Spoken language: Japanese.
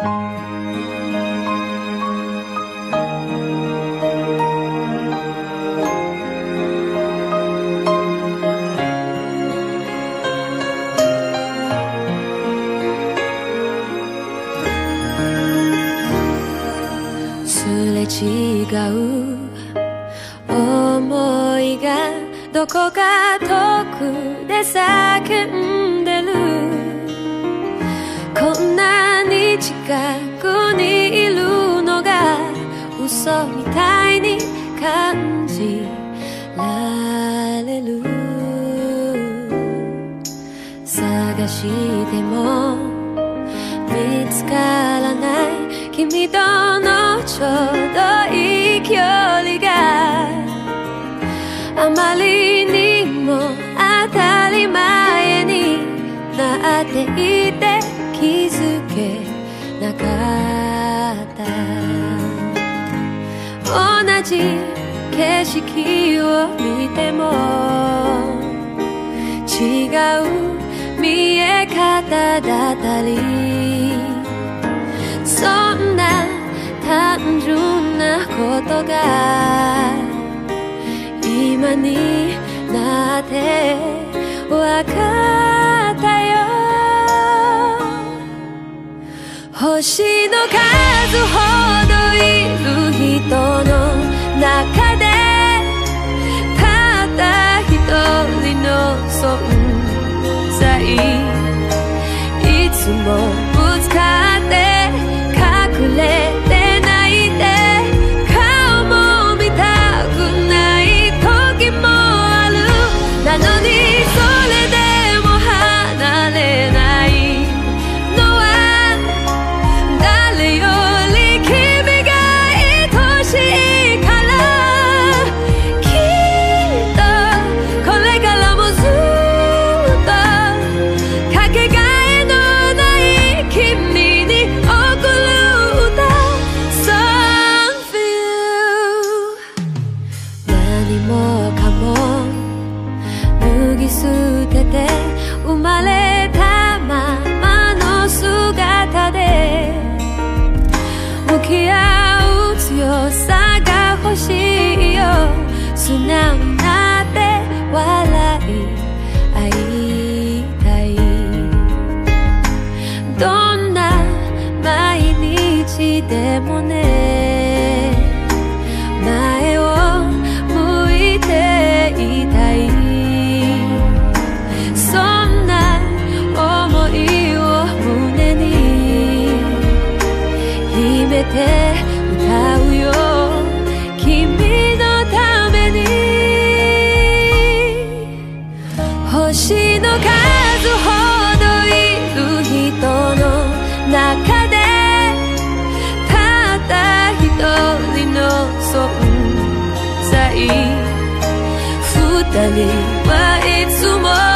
違う想いがどこか遠くで叫んでる。こんなに近くにいるのが嘘みたいに感じられる。探しても見つからない君とのちょうどいい距離があまりにも当たり前になっていて気づけなかった。同じ景色を見ても違う見え方だったり、そんな単純なことが今になってわかったよ。星の数ほどいる人の中でたった一人の存在、いつもぶつかって隠れて泣いて顔も見たくない時もある。なのにそれでも離れないのは誰より君が愛しいから。きっとこれからもずっとかけがえのない君に送る歌 Song for you。 何もかも脱ぎ捨てて生まれたままの姿で向き合う強さが欲しいよ。素直になって笑い合いたい。どんな毎日でもね、前を向いていたい。そんな想いを胸に秘めて歌うよ、君のために。星の数ほどいる人の中でたった一人の存在、二人はいつも